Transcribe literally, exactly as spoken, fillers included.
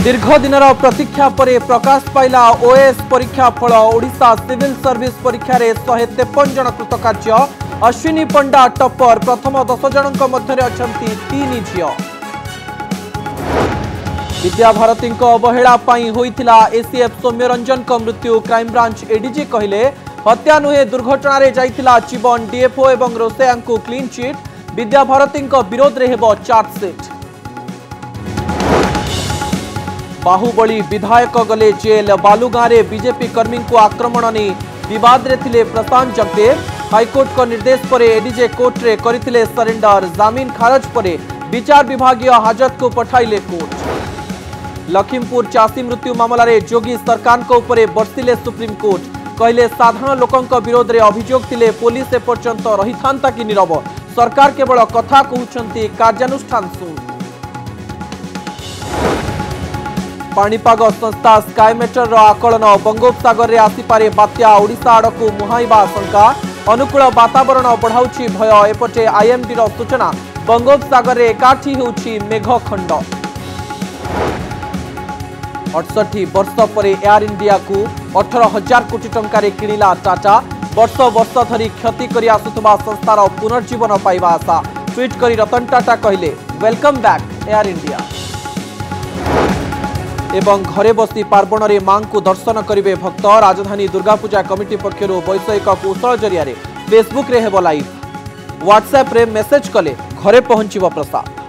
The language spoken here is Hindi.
दीर्घ दिनर प्रतीक्षा परे प्रकाश पाइला ओएस परीक्षा फल। ओडिशा सिविल सर्विस परीक्षा रे एक सौ तिरपन जन कृतकार्य। अश्विनी पंडा टप्पर। प्रथम दस जनक मध्य अछंती तीन झियो। विद्याभारती अवहेला होइतिला एसीएफ सौम्यरंजन मृत्यु। क्राइमब्रांच एडीजी कहले हत्या नुहे दुर्घटना रे जाइतिला जीवन। डीएफओ एवं रोसेया को क्लीन चिट। विद्याभारती विरोध रे हेबो चार्जसीट। बाहुबली विधायक गले जेल। बालुगाँ रे बीजेपी कर्मी को आक्रमण नहीं विवाद रे थिले प्रशांत जगदेव। हाईकोर्ट को निर्देश पर एडीजे कोर्ट रे करथिले सरेंडर। जमीन खारज पर विचार विभागीय हाजत को पठाइले कोर्ट। लखीमपुर चाषी मृत्यु मामला रे जोगी सरकार को ऊपर बर्षिले सुप्रीम कोर्ट। कहले साधारण लोकंक विरोध रे अभियोग थिले पुलिस एपर्यंत रही थांता कि नीरव। सरकार केवल कथा कहउछंती कार्यानुष्ठान सुन। पाणीपाग संस्था स्काईमेटर आकलन। बंगोपसागर रे आसीपारे बात्या। ओडिशा आड़कू मुहाइबा आशंका। अनुकूल वातावरण बढ़ाउछि भय। एपटे आईएमडी रो सूचना बंगोपसागर रे एकाठी होउछि मेघखंड। अड़सठ वर्ष पर एयर इंडिया को अठारह हजार कोटी टंकार किणिला टाटा। वर्ष वर्ष धरी क्षति करि आसुथबा संस्थार पुनर्जीवन पाइबा आशा। ट्वीट करी रतन टाटा कहले वेलकम बैक एयर इंडिया। एवं घरे बसी पार्वण रे मां को दर्शन करिवे भक्त। राजधानी दुर्गा पूजा कमिटी पक्षरु वैषयिक कौशल जरिया फेसबुक रे हेबो लाइव। व्हाट्सएप रे मेसेज कले घरे पहुंचीबो प्रसाद।